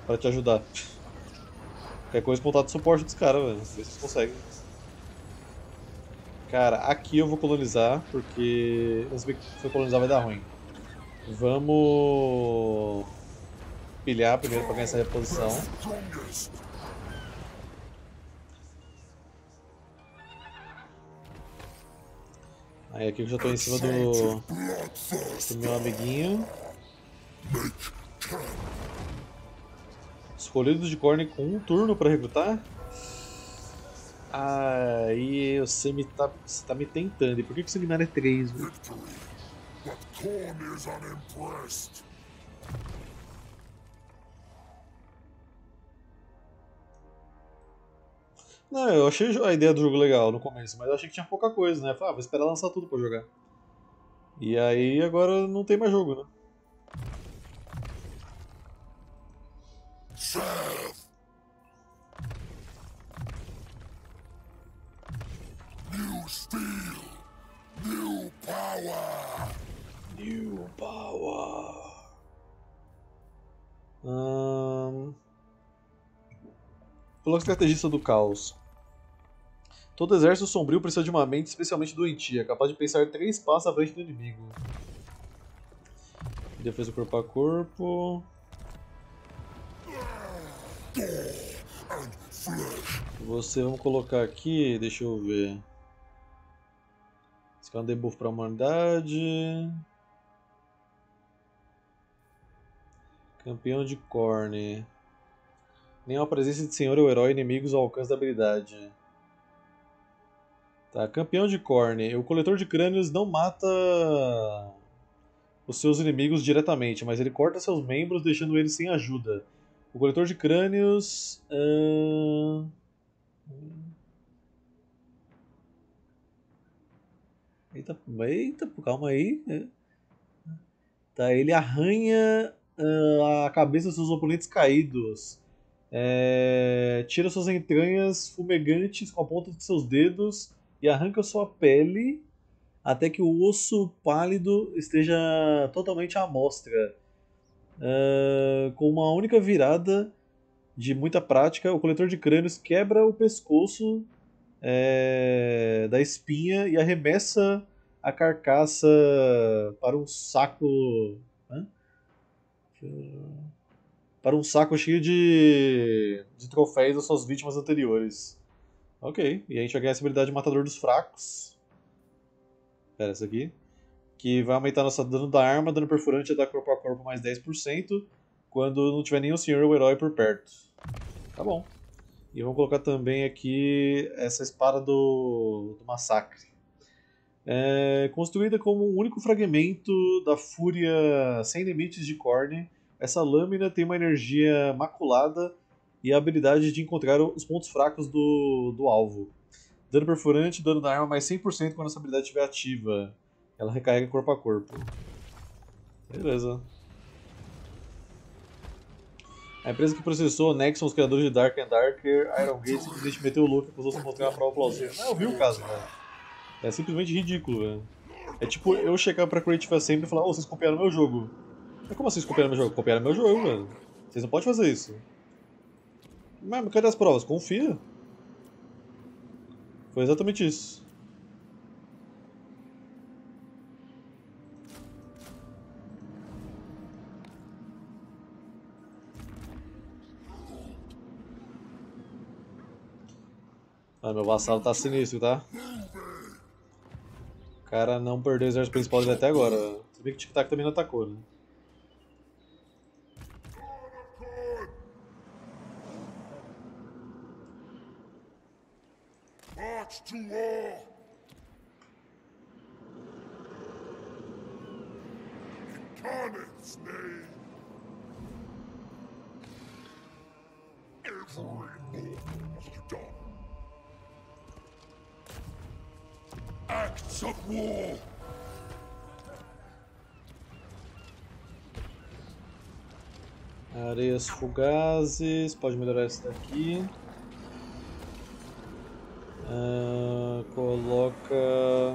pra te ajudar. Qualquer coisa, contato de suporte dos caras, velho. Vê se vocês conseguem. Cara, aqui eu vou colonizar, porque se bem que se eu colonizar vai dar ruim. Vamos pilhar primeiro pra ganhar essa reposição. Aí aqui eu já tô em cima do meu amiguinho. Escolhidos de Corne com um turno pra recrutar? Aí você tá me tentando. E por que o seminário é 3, velho? Não, eu achei a ideia do jogo legal no começo, mas eu achei que tinha pouca coisa, né? Falei, ah, vou esperar lançar tudo pra jogar. E aí agora não tem mais jogo, né? New steel, new power. New Power. Hum... Coloca estrategista do caos. Todo exército sombrio precisa de uma mente especialmente doentia, capaz de pensar 3 passos à frente do inimigo. Defesa corpo a corpo. Você, vamos colocar aqui, deixa eu ver. Esse aqui é um debuff para a humanidade. Campeão de Corne. Nenhuma presença de senhor ou herói inimigos ao alcance da habilidade. Tá, campeão de Corne. O coletor de crânios não mata os seus inimigos diretamente, mas ele corta seus membros deixando eles sem ajuda. O coletor de crânios. Eita, eita, calma aí. Tá, ele arranha a cabeça dos seus oponentes caídos. Tira suas entranhas fumegantes com a ponta de seus dedos e arranca sua pele até que o osso pálido esteja totalmente à mostra. Com uma única virada de muita prática, o coletor de crânios quebra o pescoço da espinha e arremessa a carcaça para um saco. Hã? Para um saco cheio de troféus das suas vítimas anteriores. Ok, e a gente vai ganhar essa habilidade de Matador dos Fracos. Pera, essa aqui. Que vai aumentar nosso dano da arma, dano perfurante e ataque corpo a corpo mais 10% quando não tiver nenhum senhor ou herói por perto. Tá bom. E vamos colocar também aqui essa espada do massacre. Construída como um único fragmento da fúria sem limites de Korn, essa lâmina tem uma energia maculada e a habilidade de encontrar os pontos fracos do alvo. Dano perfurante, dano da arma mais 100% quando essa habilidade estiver ativa. Ela recarrega corpo a corpo. Beleza. A empresa que processou Nexon, os criadores de Dark and Darker, Iron Gate, simplesmente meteu o louco e acusou se mostrar uma prova plausível. Não, eu vi o caso, velho. É simplesmente ridículo, velho. É tipo eu chegar pra Creative Assembly e falar, ô, vocês copiaram meu jogo. Mas como assim vocês copiaram meu jogo? Copiaram meu jogo, velho. Vocês não podem fazer isso. Mas cadê as provas? Confia. Foi exatamente isso. Ah, meu vassalo tá sinistro, tá? O cara não perdeu o exército principal dele até agora. Você vê que o Tic Tac também não atacou, né? March to war. Incarnate's name. Every move must be done. Acts of war. Areias fugazes, pode melhorar esse daqui. Coloca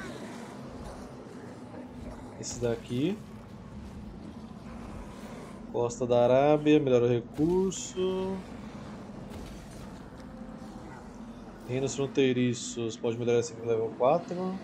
esse daqui. Costa da Arábia, melhora o recurso. Reinos fronteiriços, pode melhorar esse aqui no level 4.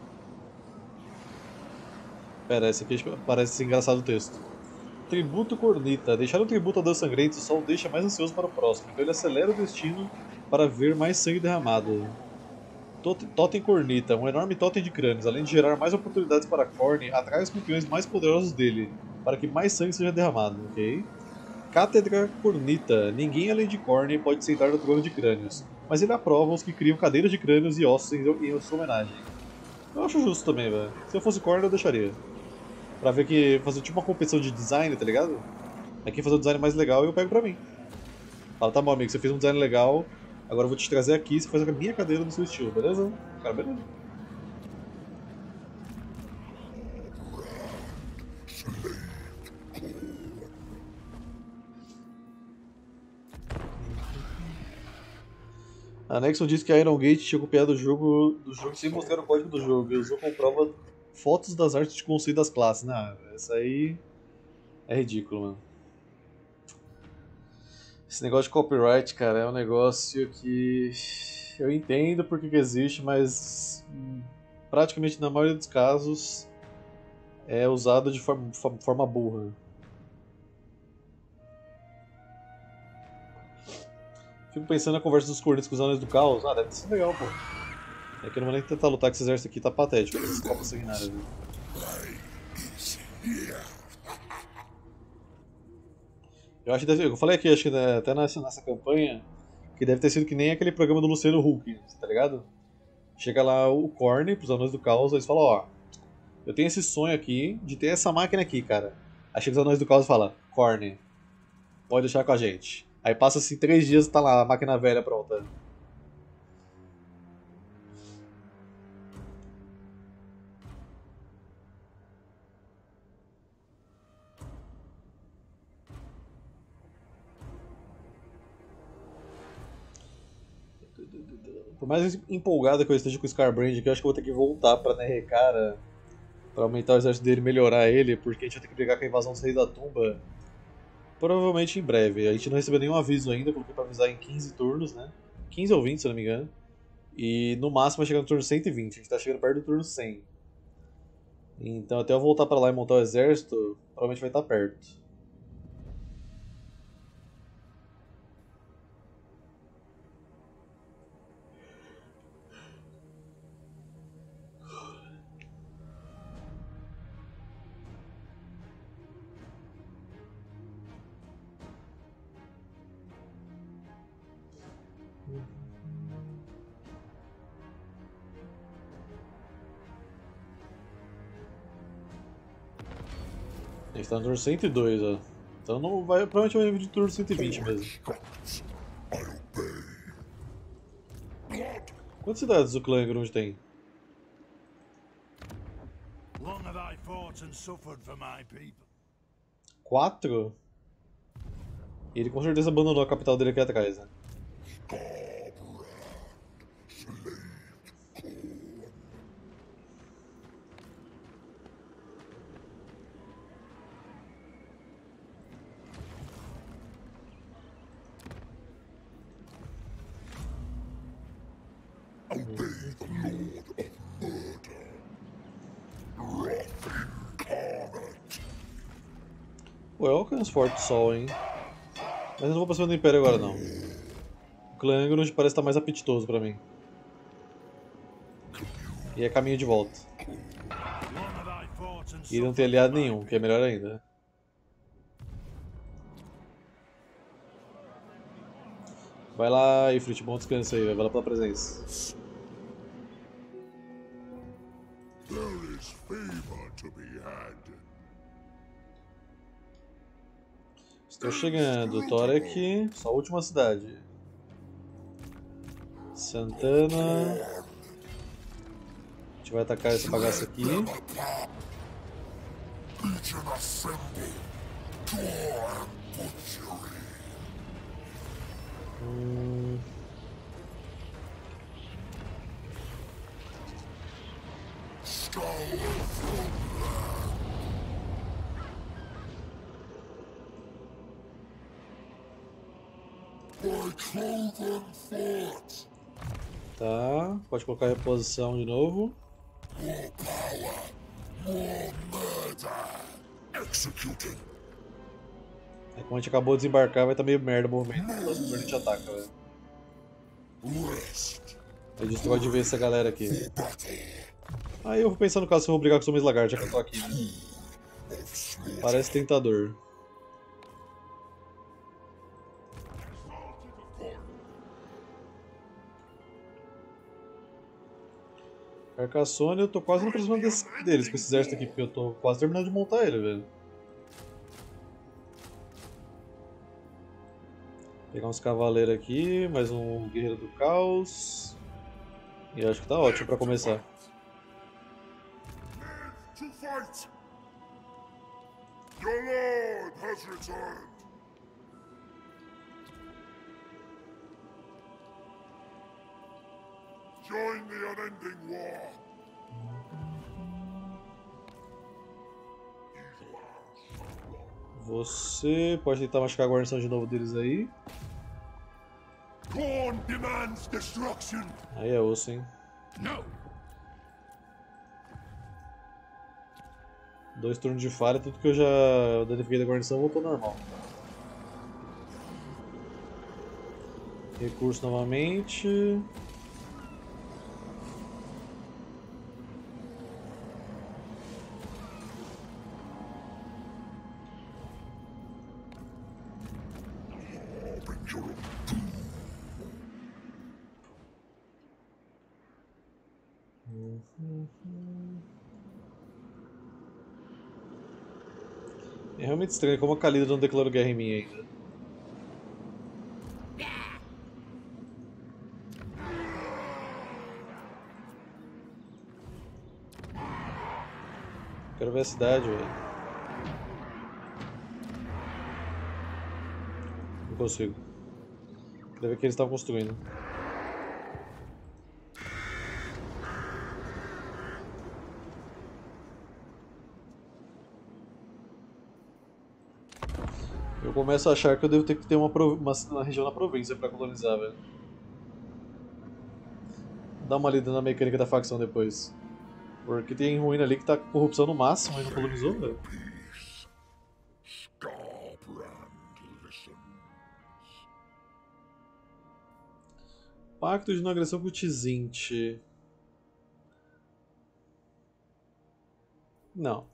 Pera, esse aqui parece engraçado o texto. Tributo Cornita. Deixar um tributo a Deus Sangrento só o deixa mais ansioso para o próximo, então ele acelera o destino para ver mais sangue derramado. Totem Cornita. Um enorme totem de crânios, além de gerar mais oportunidades para Korn, atrai os campeões mais poderosos dele, para que mais sangue seja derramado, ok? Cátedra Cornita. Ninguém além de Korn pode sentar no trono de crânios, mas ele aprova os que criam cadeiras de crânios e ossos em sua homenagem. Eu acho justo também, velho. Se eu fosse Korn, eu deixaria. Pra ver que fazer tipo uma competição de design, tá ligado? Aí quem fazer um design mais legal eu pego pra mim. Fala, tá bom amigo, você fez um design legal, agora eu vou te trazer aqui, você faz a minha cadeira no seu estilo, beleza? Cara, beleza. A Nexon disse que a Iron Gate tinha copiado o jogo sem mostrar o código do jogo e usou como prova fotos das artes de conceito das classes. Não, essa aí é ridículo, mano. Esse negócio de copyright, cara, é um negócio que eu entendo porque que existe, mas praticamente na maioria dos casos é usado de forma burra. Fico pensando na conversa dos Cornetos com os Anões do Caos. Ah, deve ser legal, pô. É que eu não vou nem tentar lutar com esse exército aqui, tá patético. Esses copos sanguinários, viu? Eu acho que deve, eu falei aqui, acho que né, até nessa campanha, que deve ter sido que nem aquele programa do Luciano Huck, tá ligado? Chega lá o Korn pros Anões do Caos, eles falam, ó, eu tenho esse sonho aqui de ter essa máquina aqui, cara. Aí chega os Anões do Caos e fala, Korn, pode deixar com a gente. Aí passa assim 3 dias e tá lá a máquina velha pronta. Por mais empolgado que eu esteja com o Scarbrand aqui, eu acho que eu vou ter que voltar pra Nerrekara pra aumentar o exército dele e melhorar ele, porque a gente vai ter que brigar com a invasão dos Reis da Tumba. Provavelmente em breve. A gente não recebeu nenhum aviso ainda, coloquei pra avisar em 15 turnos, né? 15 ou 20, se eu não me engano. E no máximo vai chegar no turno 120, a gente tá chegando perto do turno 100. Então até eu voltar pra lá e montar o exército, provavelmente vai estar perto. A gente tá no turno 102, ó. Então não vai, provavelmente vai vir de turno 120 mesmo. Quantas cidades o clã Grunge tem? Long have I fought and suffered for my people. 4? E ele com certeza abandonou a capital dele aqui atrás, né? Pô, eu alcanço Forte Sol, hein? Mas eu não vou pra cima do Império agora, não. O clã Grunge parece estar mais apetitoso pra mim. E é caminho de volta. E não tem aliado nenhum, que é melhor ainda. Vai lá, Ifrit, bom descanso aí, vai lá pela presença. There is favor to be had. Estou chegando, Torek, só a última cidade. Santana. A gente vai atacar essa bagaça aqui. Legion assemble. Gore and butchery. Scour from My cloven fort. Tá, pode colocar a reposição de novo. More power. More murder. Executing. É como a gente acabou de desembarcar, vai estar meio merda o movimento. O próximo turno a gente ataca, velho. Rest. Eu destrói de vez essa galera aqui. For battle. Aí eu vou pensar no caso se eu vou brigar com os homens lagartos, já que eu tô aqui, né? Of slaughter. Parece tentador. Carcassonne, eu tô quase não precisando deles com esse exército aqui, porque eu tô quase terminando de montar ele, velho. Pegar uns cavaleiros aqui, mais um guerreiro do caos. E acho que tá ótimo pra começar. To fight. Your lord has returned. Join the unending war. Você pode tentar machucar a guarnição de novo deles aí. Khorne demands destruction. Aí é osso, hein? No. 2 turnos de falha, tudo que eu já danifiquei da guarnição voltou ao normal. Recurso novamente. É realmente estranho como a Khalida não declarou guerra em mim ainda. Quero ver a cidade, velho. Não consigo. Quero ver o que eles estavam construindo. Eu começo a achar que eu devo ter que ter uma região na província pra colonizar, velho. Dá uma lida na mecânica da facção depois. Porque tem ruína ali que tá com corrupção no máximo e não colonizou, velho. Peace. Scarbrand listens. Pacto de não agressão com o Tzint. Não.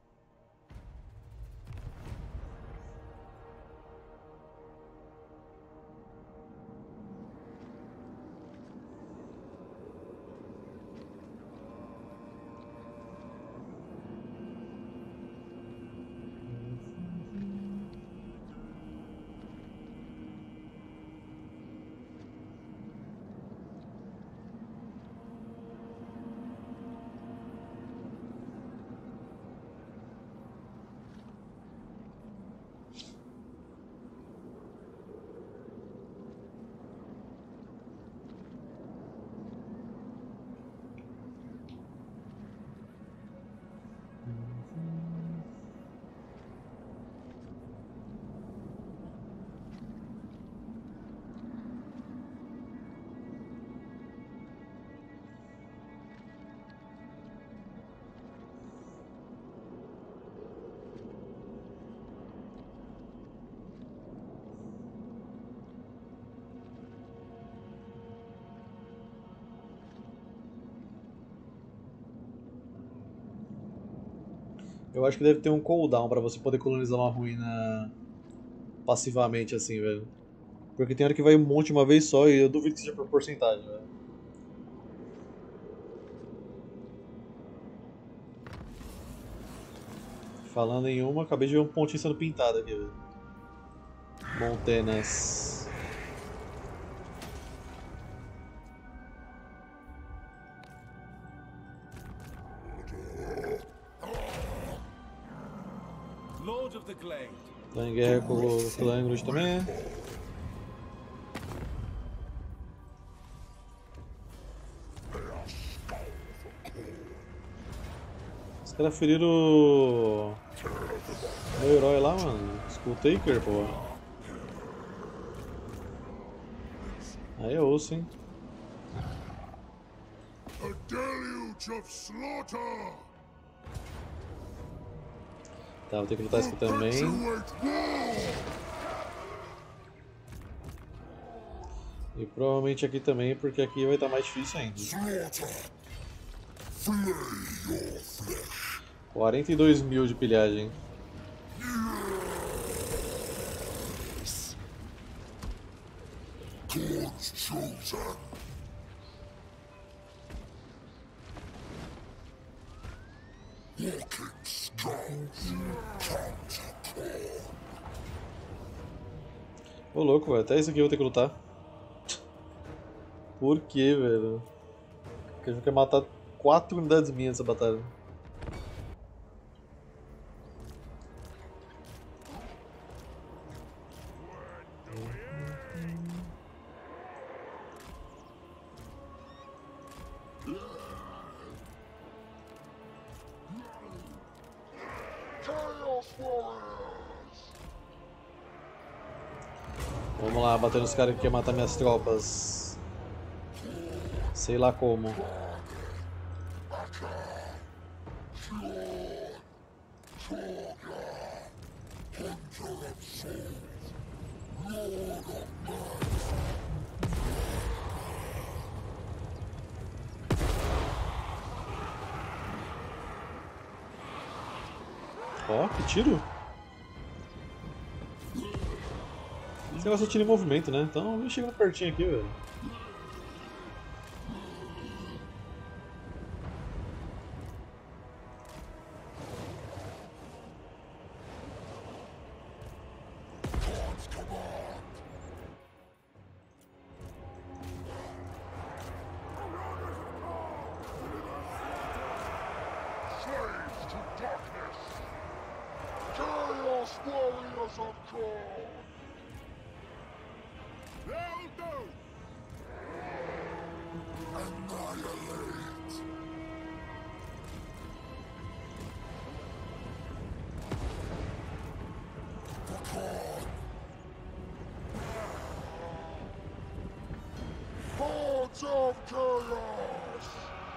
Eu acho que deve ter um cooldown pra você poder colonizar uma ruína passivamente assim, velho. Porque tem hora que vai um monte de uma vez só e eu duvido que seja por porcentagem, velho. Falando em uma, acabei de ver um pontinho sendo pintado aqui, velho. Montenas. Lord of the Glade. Tá em guerra com o Clangrud também. Os caras feriram o meu herói lá, mano. Skulltaker, pô. Aí é osso, hein? A deluge of slaughter! Tá, vou ter que lutar isso aqui também. Perpetuate war! E provavelmente aqui também, porque aqui vai estar mais difícil ainda. Slaughter! Flay your flesh! 42 mil de pilhagem. God's chosen! Walking skulls! Countercore! Ô louco, velho. Até isso aqui eu vou ter que lutar. Por que, velho? Porque eu quero matar 4 unidades minhas nessa batalha. Chaos Warriors! Vamos lá, bater nos caras que querem matar minhas tropas. Sei lá como. Ó, que tiro! Esse negócio é tiro em movimento, né? Então vem chegando pertinho aqui, velho. Slaves to darkness! Chaos Warriors of God! They'll do! Annihilate! Hordes of chaos!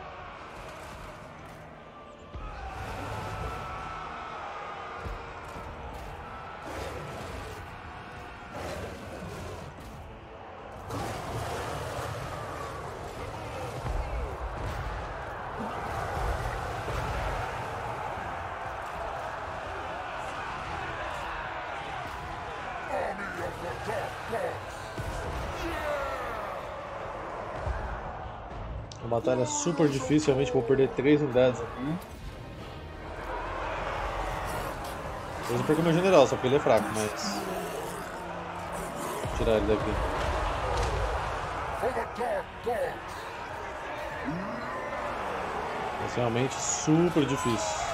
Army of the Dark Gods! Uma batalha super difícil, realmente vou perder 3 unidades aqui. Talvez eu perca o meu general, só porque ele é fraco, mas... Vou tirar ele daqui. For the Dark Gods! Mas realmente super difícil.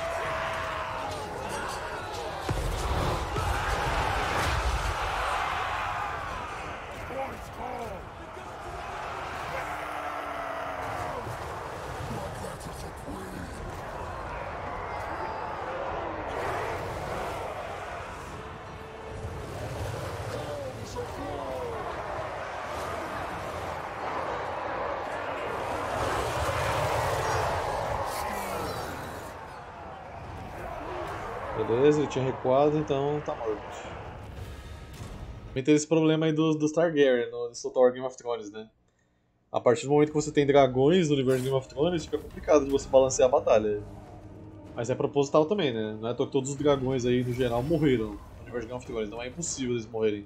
Beleza, ele tinha recuado, então tá morto. Também tem esse problema aí dos Targaryen no Total War Game of Thrones, né? A partir do momento que você tem dragões no universo Game of Thrones, fica complicado de você balancear a batalha. Mas é proposital também, né? Não é à toa que todos os dragões aí, no geral, morreram no universo Game of Thrones. Não é impossível eles morrerem.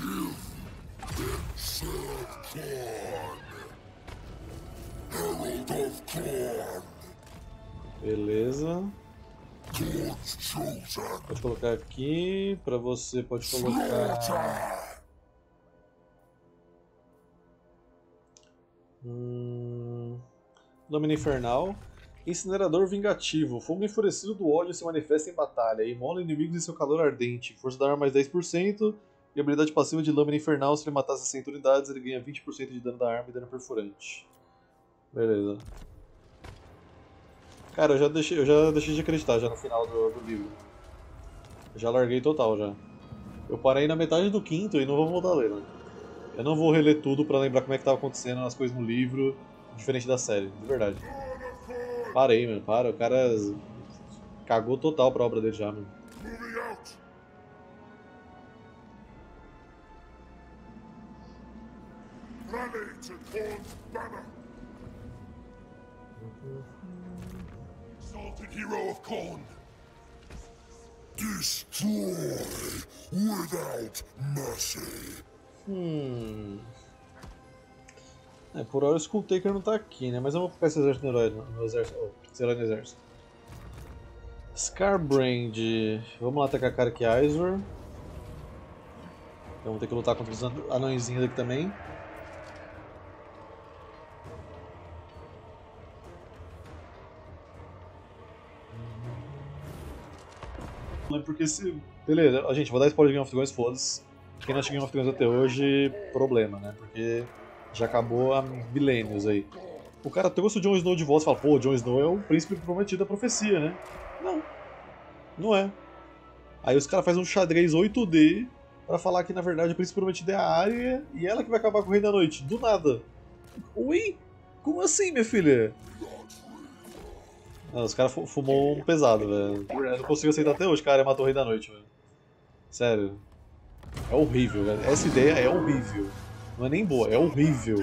Herald of Khorne! Beleza. God's chosen! Pode colocar aqui, pra você pode colocar... Slaughter! Lâmina Infernal. Incinerador Vingativo. Fogo enfurecido do ódio se manifesta em batalha. Imola inimigos em seu calor ardente. Força da arma mais 10%. E habilidade passiva de Lâmina Infernal. Se ele matar 60 unidades, ele ganha 20% de dano da arma e dano perfurante. Beleza. Cara, eu já deixei de acreditar já no final do livro. Já larguei total já. Eu parei na metade do quinto e não vou voltar a ler, né? Eu não vou reler tudo pra lembrar como é que tava acontecendo as coisas no livro, diferente da série, de verdade. Parei, mano, para. O cara cagou total pra obra dele já, mano. Moving out. Rally to Khorne's banner. Exalted hero of Khorne. Destroy without mercy. Por hora o Skulltaker não tá aqui, né? Mas eu vou colocar esse exército no exército. Oh, esse herói no exército. Scarbrand. Vamos lá atacar Karak Aizor. Vamos ter que lutar contra os anõezinhos aqui também. Porque se... Beleza, gente, vou dar spoiler de Game of Thrones, foda-se. Quem não assistiu Game of Thrones até hoje, problema, né? Porque já acabou há milênios aí. O cara trouxe o Jon Snow de volta e fala, pô, o Jon Snow é o príncipe prometido da profecia, né? Não. Não é. Aí os caras fazem um xadrez 8D pra falar que na verdade o príncipe prometido é a Arya e ela que vai acabar com o Rei da Noite. Do nada. Ui? Como assim, minha filha? Não, os caras fumou um pesado, velho. Eu não consigo aceitar até hoje que a Arya matou o Rei da Noite, velho. Sério. É horrível, velho. Essa ideia é horrível. Não é nem boa, é horrível.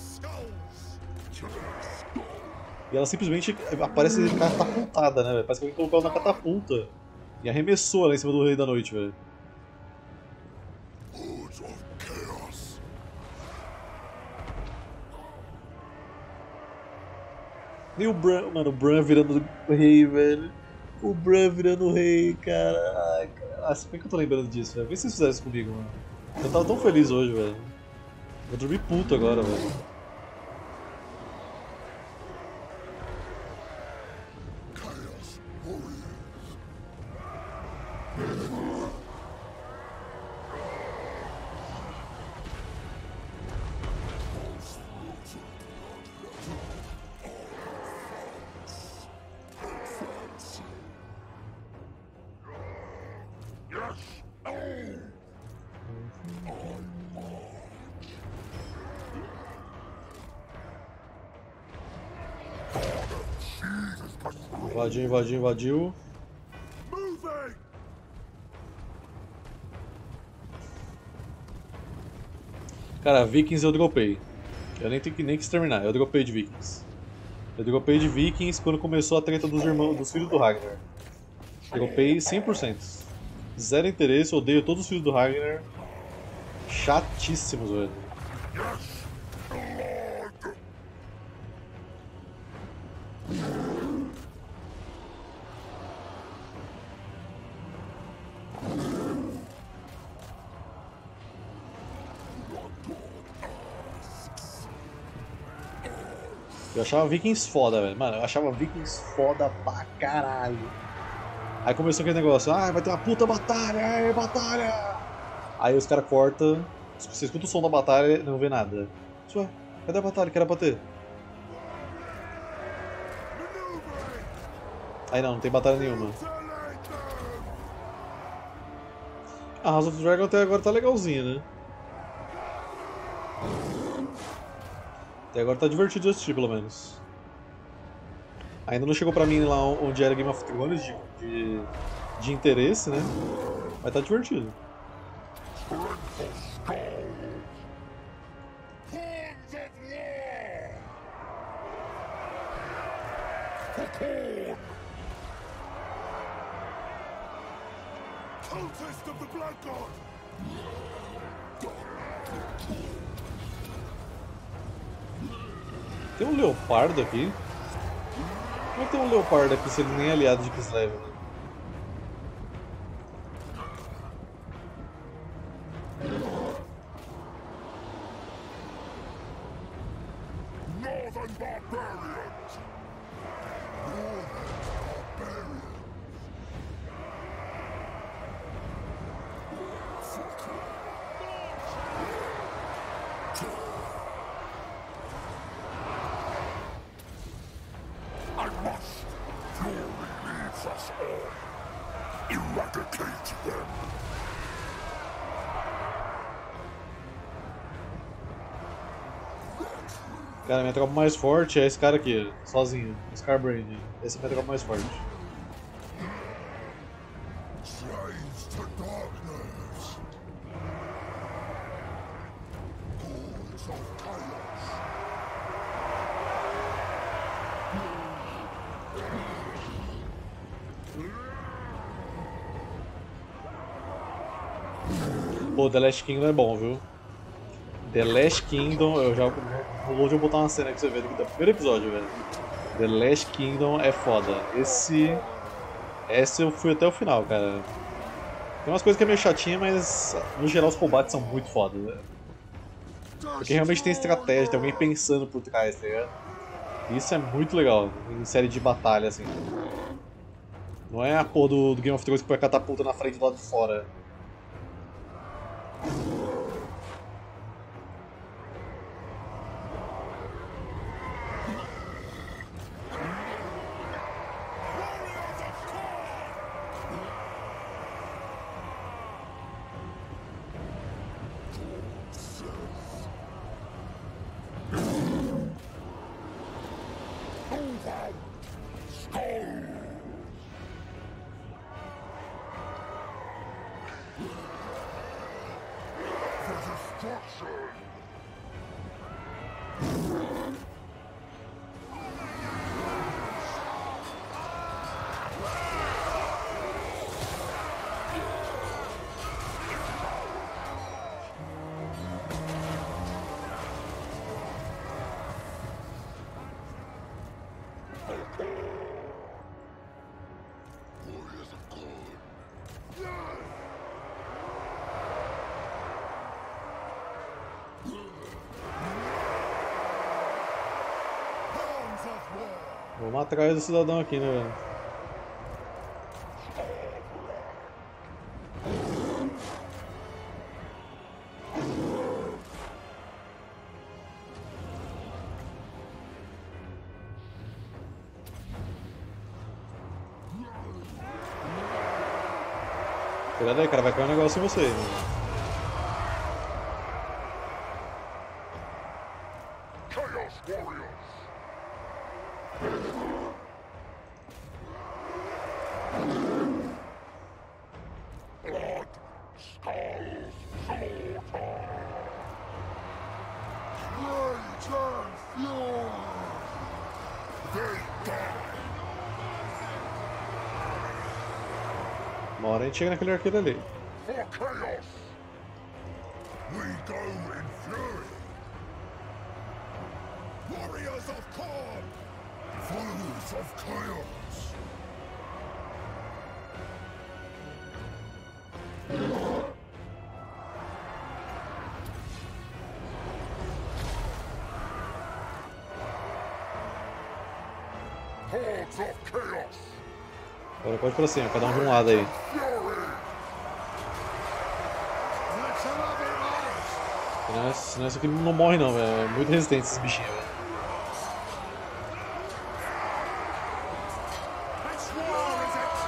E ela simplesmente aparece catapultada, né, velho? Parece que alguém colocou ela na catapulta e arremessou ela em cima do Rei da Noite, velho. Hordes of chaos. E o Bran, mano, o Bran virando rei, velho. O Bran virando rei, cara. Ai, cara. Por que eu tô lembrando disso, velho? Por que vocês fizeram isso comigo, mano? Eu tava tão feliz hoje, velho. Vou dormir puto agora, velho. Chaos warriors. Yes. Invadiu, invadiu, invadiu. Moving. Cara, Vikings eu dropei. Eu nem tenho que exterminar, eu dropei de Vikings. Eu dropei de Vikings quando começou a treta dos irmãos, dos filhos do Ragnar. Dropei 100%. Zero interesse, odeio todos os filhos do Ragnar. Chatíssimos, velho. Eu achava Vikings foda, velho. Mano, eu achava Vikings foda pra caralho. Aí começou aquele negócio, ah, vai ter uma puta batalha, é batalha! Aí os caras cortam, você escuta o som da batalha e não vê nada. Ué, cadê a batalha que era pra ter? Aí não tem batalha nenhuma. A House of Dragon até agora tá legalzinha, né? Até agora tá divertido de assistir, pelo menos. Ainda não chegou pra mim lá onde era Game of Thrones de interesse, né? Mas tá divertido. Cultist of the Blood God. Tem um leopardo aqui? Como é que tem um leopardo aqui se ele nem é aliado de Kislev, né? Northern barbarians. I must. Fury leads us all. Eradicate them. Cara, minha tropa mais forte é esse cara aqui, sozinho, Scarbrand. Esse é a minha tropa mais forte. Slaves to darkness. Ghouls of chaos. Pô, The Last Kingdom é bom, viu? The Last Kingdom, eu já vou botar uma cena que você vê do primeiro episódio, velho. The Last Kingdom é foda. Esse eu fui até o final, cara. Tem umas coisas que é meio chatinha, mas no geral os combates são muito foda, velho. Porque realmente tem estratégia, tem alguém pensando por trás, tá ligado? E isso é muito legal em série de batalha, assim. Não é a porra do Game of Thrones que põe a catapulta na frente do lado de fora. Warriors of God. Hounds of war. Vamos atrás do cidadão aqui, né, velho? Cuidado aí, cara, vai cair um negócio em você, né? Chaos warriors. Blood, skulls, slaughter. Rage and fury. They die. Uma hora a gente chega naquele arqueiro ali. For chaos. We go in fury. Warriors of Korn. Followers of chaos. Hordes of chaos. Agora pode ir pra cima, cada um de um lado aí. Fury. Let's have it, lads. Senão isso aqui não morre não, velho. É muito resistente esses bichinhos, velho. This war is a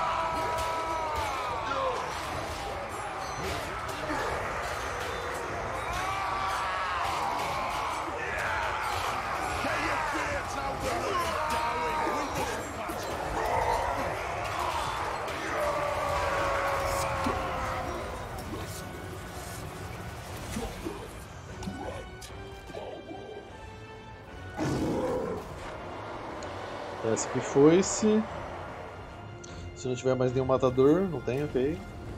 Get your beards out the way, darling. We must fight. Esse aqui foi-se. Se não tiver mais nenhum matador, não tem, ok.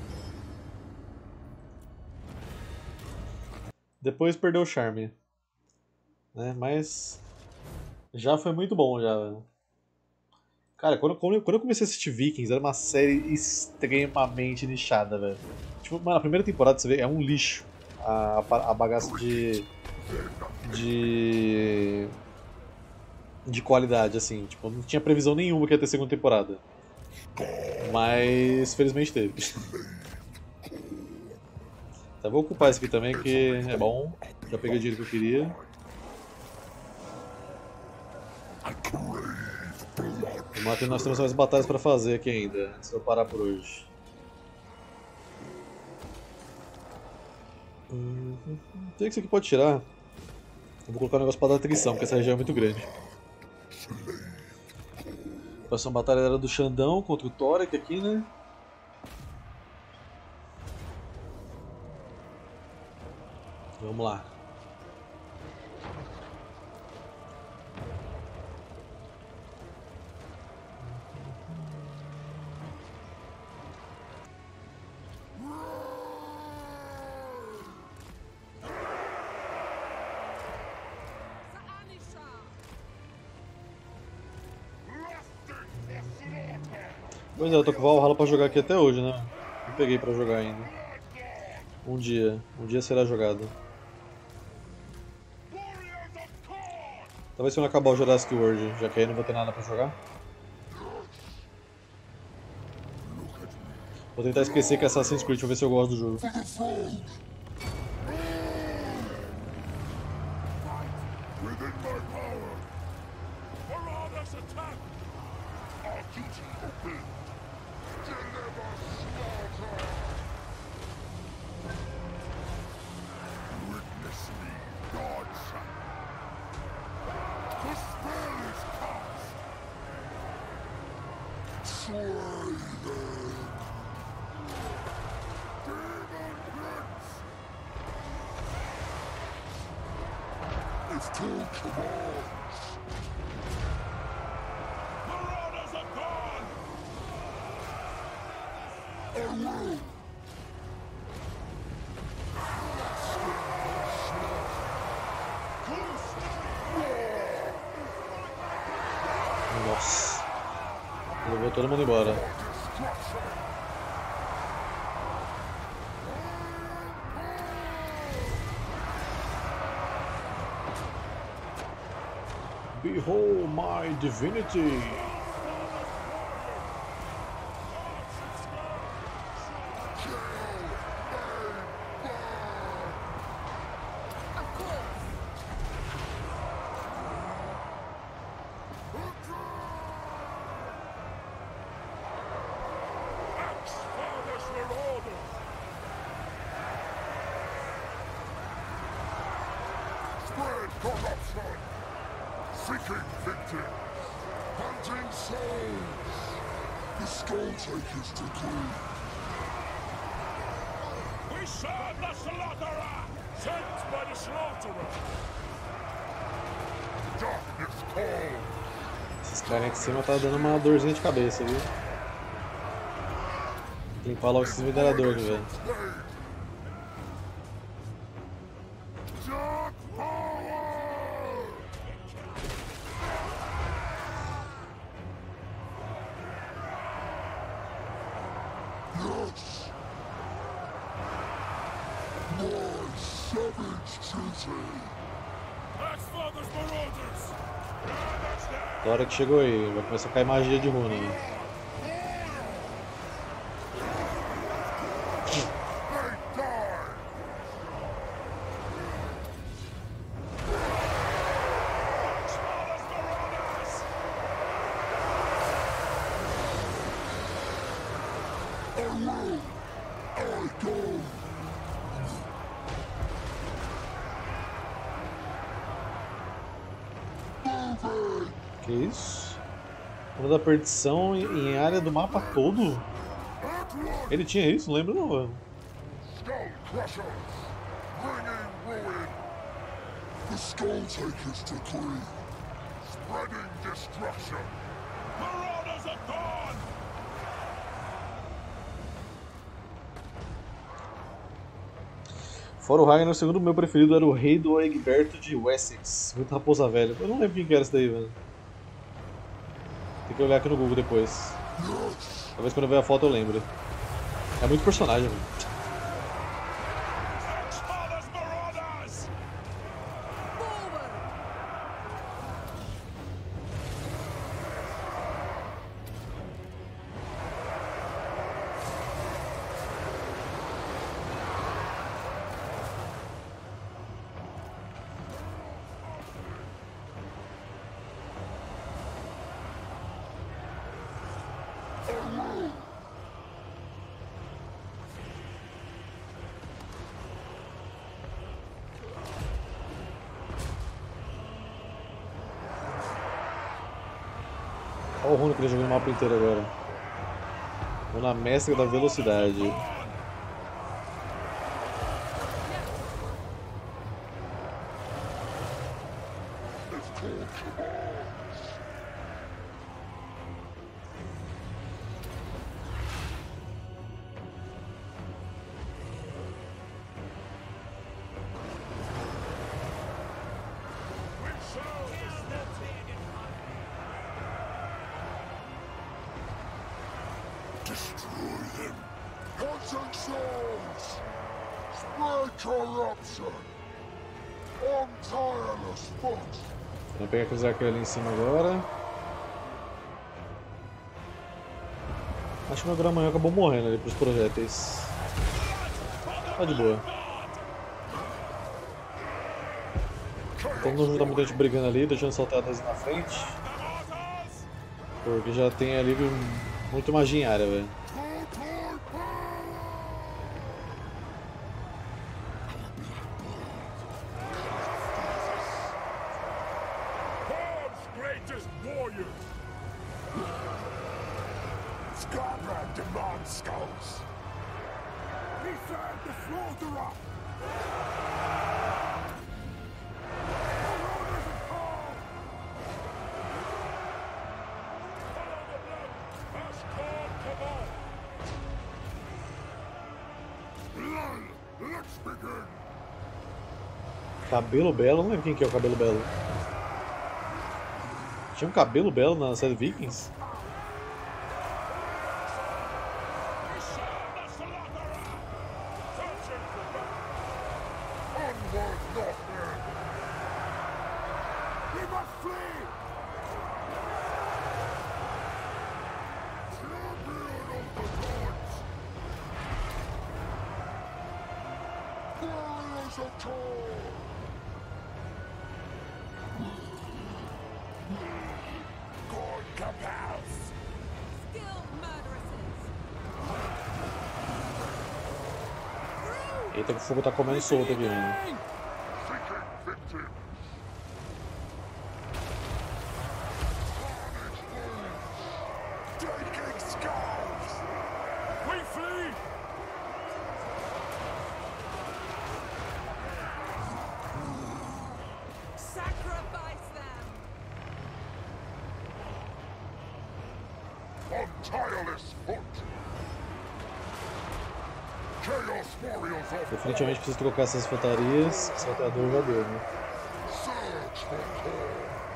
Depois perdeu o charme. Né? Mas já foi muito bom já, velho. Cara, quando eu comecei a assistir Vikings, era uma série extremamente nichada, velho. Tipo, mano, a primeira temporada, você vê, é um lixo. A bagaça de qualidade, assim. Tipo, não tinha previsão nenhuma que ia ter segunda temporada. Mas, felizmente teve. Tá, vou ocupar esse aqui também, que é bom. Já peguei o dinheiro que eu queria. Nós temos mais batalhas pra fazer aqui ainda, antes de eu parar por hoje. O que isso aqui pode tirar? Eu vou colocar um negócio pra dar atrição, porque essa região é muito grande. A próxima batalha era do Xandão contra o Thorek aqui, né? Vamos lá. Pois é, eu tô com o Valhalla pra jogar aqui até hoje, né? Não peguei pra jogar ainda. Um dia será jogado. Talvez se eu não acabar o Jurassic World, já que aí não vou ter nada pra jogar. Vou tentar esquecer que é Assassin's Creed, deixa eu ver se eu gosto do jogo. Within my power. Marauders attack. Our duty fulfilled. Deliver slaughter. Witness me, godson. The spell is cast. Slay them. Demon Prince. If told commands. Marauders are gone. I will. Nossa. Levou todo mundo embora. Behold my divinity! Father's marauders. Spread corruption. Seeking victims. Hunting souls. The Skull Taker's decree. We serve the slaughterer. Sent by the slaughterer. Darkness calls. Esses caras aqui em cima tá dando uma dorzinha de cabeça, viu? Tem que limpar logo esses mineradores, velho. Dark power! Yes! My savage duty! Axfather's marauders! Da hora que chegou aí, vai começar a cair magia de runa, né? They die! Axfather's marauders! I will! I go! Moving! Que isso? Runa da perdição em área do mapa todo? At once! Ele tinha isso? Não lembro não, mano. Skull Crushers! Bringing ruin! The Skull Taker's decree! Spreading destruction! Marauders are gone! Fora o Ragnar, o segundo meu preferido era o rei do Egberto de Wessex. Muito raposa velha. Eu não lembro quem que era esse daí, velho. Tem que olhar aqui no Google depois. Yes! Talvez quando eu ver a foto eu lembre. É muito personagem, velho. Axfather's marauders! Olha o Rune que ele jogou no mapa inteiro agora. Vou na mestra da velocidade. Destroy them. Concentrations. Spread corruption. On tireless foot. Vou pegar aqueles arqueiros ali em cima agora. Acho que meu Gramanhão acabou morrendo ali pros projéteis. Tá de boa. Então não ajuda muita gente brigando ali, deixando soltadas na frente. Porque já tem ali muito magia em área, velho. World's greatest warrior. Scotland demands skulls. He served the slaughterer. Let's begin. Cabelo Belo? Não lembro quem que é o Cabelo Belo. Tinha um Cabelo Belo na série Vikings? Onward, Northmen. We must flee. Champion of the gods. Warriors of Thor. God compels. Skilled murderesses. Eita, que o fogo tá comendo solto aqui, mano. Seeking victims. Taking skulls. We flee. Sacrifice them. On tireless foot. Chaos warriors of Definitivamente preciso trocar essas infantarias. Esse salteador já deu, né? Surge for Thor.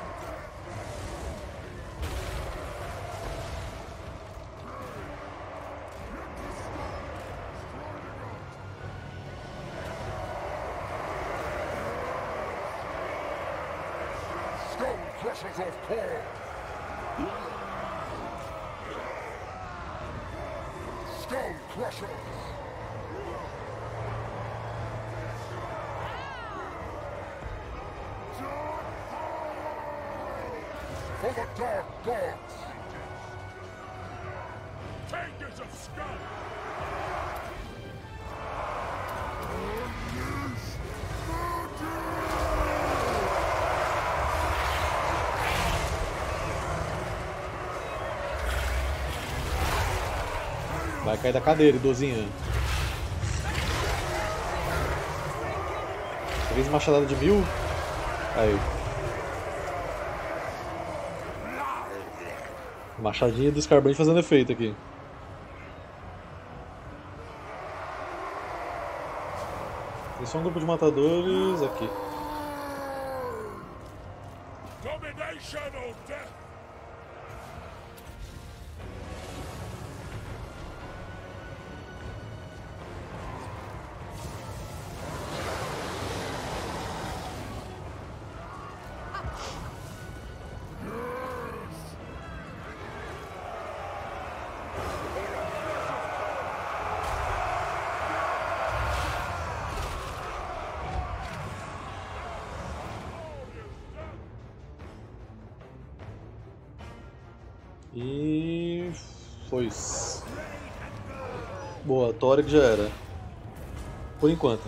Skull crushers of Thor. Skull crushers. For the dark gods. Takers of skull. Vai cair da cadeira, idosinha. 3 machadadas de 1000. Aí. Machadinha dos Carbante fazendo efeito aqui. Tem só um grupo de matadores aqui. Domination or death. E... foi isso. Boa, Tóric já era. Por enquanto.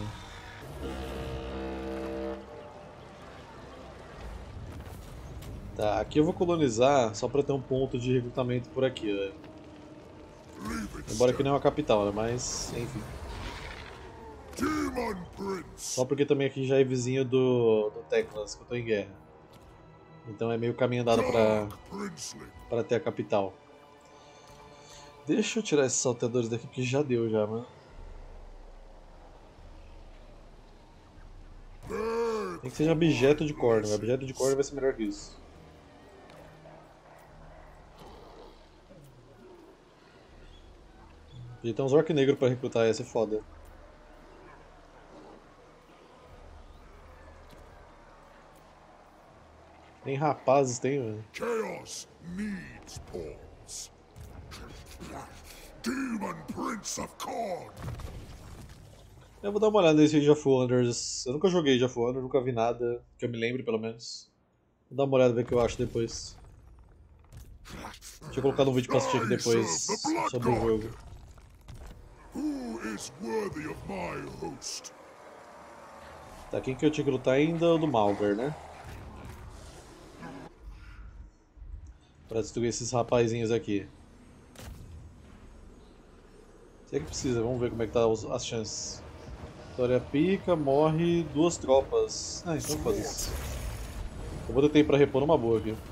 Tá, aqui eu vou colonizar só pra ter um ponto de recrutamento por aqui, velho. Leave it, Embora aqui sir. não é uma capital, né? Mas, enfim. Demon Prince. Só porque também aqui já é vizinho do Teclas, que eu tô em guerra. Então é meio caminho andado Dark Princeling. pra ter a capital. Deixa eu tirar esses salteadores daqui, porque já deu já, mano. Tem que seja objeto de corno. Objeto de corno vai ser melhor que isso. E tem uns orc negro pra recrutar, ia ser foda. Nem rapazes tem, velho. Chaos needs pawns. Demon Prince of Korn. Eu vou dar uma olhada nesse Age of Wonders. Eu nunca joguei Age of Wonders, nunca vi nada, que eu me lembre pelo menos. Vou dar uma olhada, ver o que eu acho depois. Deixa eu colocar no vídeo pra assistir aqui depois sobre o jogo. Who is worthy of my host? Tá, quem que eu tinha que lutar ainda? O do Malgar, né? Pra destruir esses rapazinhos aqui. Sei que precisa, vamos ver como é que tá as chances. Vitória pica, morre 2 tropas. Ah, então foda-se. Eu vou ter tempo pra repor numa boa aqui.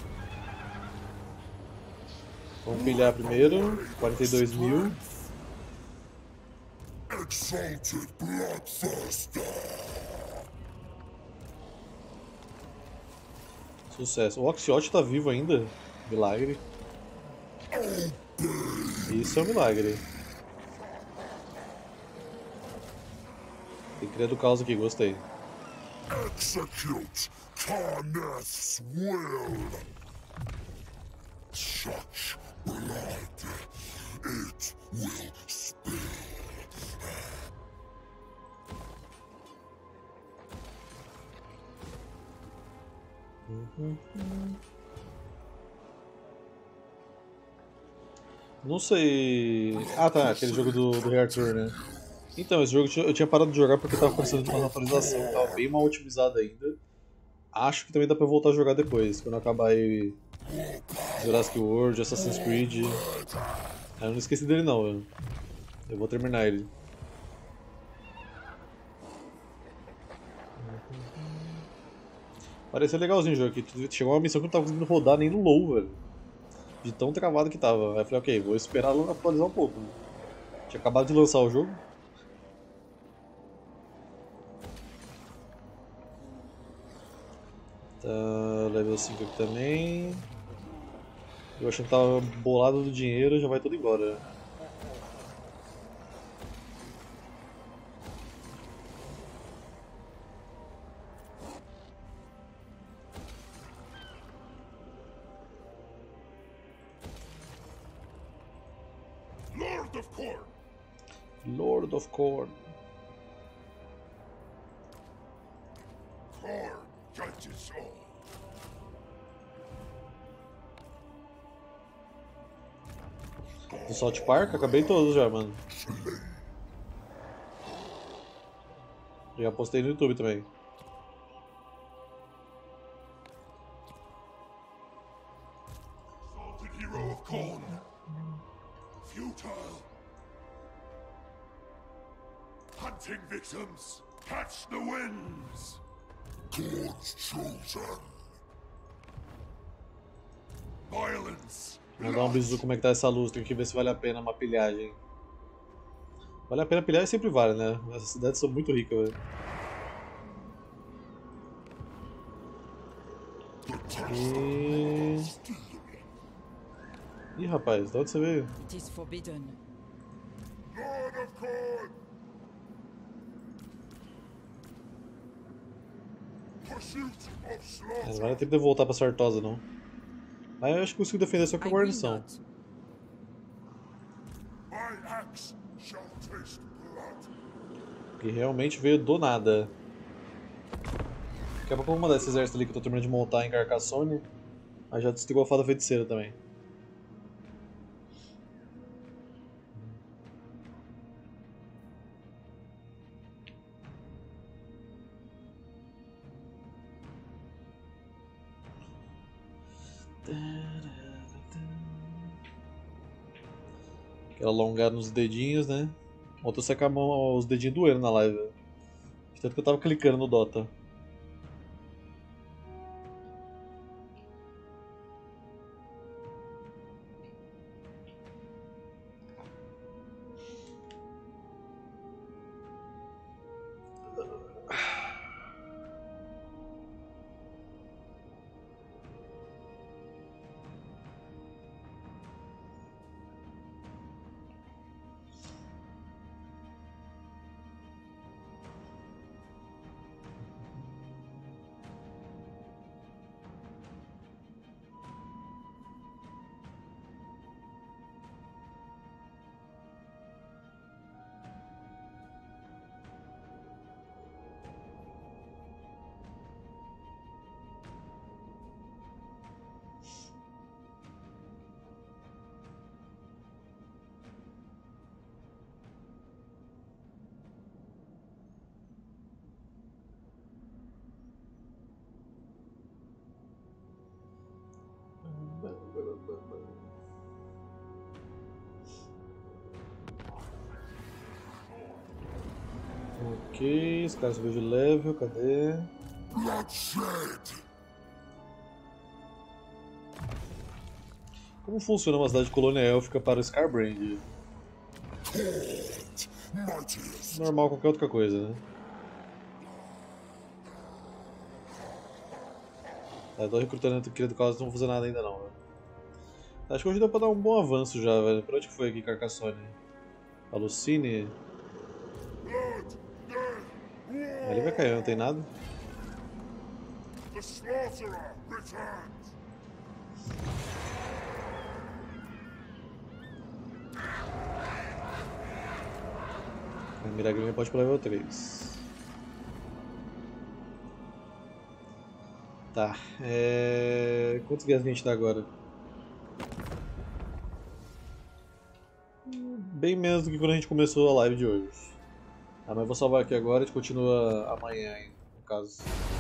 Vamos pilhar primeiro. 42 mil. Exalted Bloodthirster. Sucesso. O Oxiote tá vivo ainda. Milagre. Isso é um milagre. Tem que criar do caos aqui, gostei. Execute Karneth's will. Such blood it will spill. Não sei. Ah tá, aquele jogo do Rei Arthur, né? Então, esse jogo eu tinha parado de jogar porque tava precisando de uma atualização, tava bem mal otimizado ainda. Acho que também dá pra voltar a jogar depois, quando acabar aí Jurassic World, Assassin's Creed. Eu não esqueci dele não, eu vou terminar ele. Parecia legalzinho o jogo aqui. Chegou uma missão que eu não tava conseguindo rodar nem no low, velho. De tão travado que tava. Aí eu falei, ok, vou esperar ela atualizar um pouco. Tinha acabado de lançar o jogo. Tá, level 5 aqui também. Eu achando que tava bolado do dinheiro, já vai tudo embora. Lord of Korn. Lord of Korn. Korn judges all. Do South Park, acabei todos já, mano. Já postei no YouTube também. Exalted hero of Korn. Futile. Hunting victims. Catch the winds. Korn's chosen. Violence. Vou dar um bisu como é que tá essa luz, tem que ver se vale a pena uma pilhagem. Vale a pena pilhar e sempre vale, né? Essas cidades são muito ricas, velho. E... Ih, rapaz, de onde você veio? It is forbidden. Lord of Korn. Pursuit of slaughter. Não vai dar tempo de eu voltar pra Sartosa, não. Mas eu acho que consigo defender só com a I will guarnição. not. My axe shall taste blood. Que realmente veio do nada. Daqui a pouco eu vou mandar esse exército ali que eu tô terminando de montar em Carcassonne. Aí já destruiu a fada feiticeira também. alongar nos dedinhos, né? Ontem eu sei que os dedinhos doendo na live. De tanto que eu tava clicando no Dota. Ok, esse cara subiu de level, cadê? Como funciona uma cidade colônia élfica para o Scarbrand? Normal qualquer outra coisa, né? Eu tô recrutando a cria do caos, não vou fazer nada ainda não, velho. Acho que hoje deu pra dar um bom avanço já, velho. Pra onde que foi aqui, Carcassonne? Alucine? Ali vai cair, não tem nada? The slaughterer returns. A Miragrinha pode ir pro level 3. Tá, quantos guerras que a gente tá agora? Bem menos do que quando a gente começou a live de hoje. Ah, mas eu vou salvar aqui agora e a gente continua amanhã, no caso.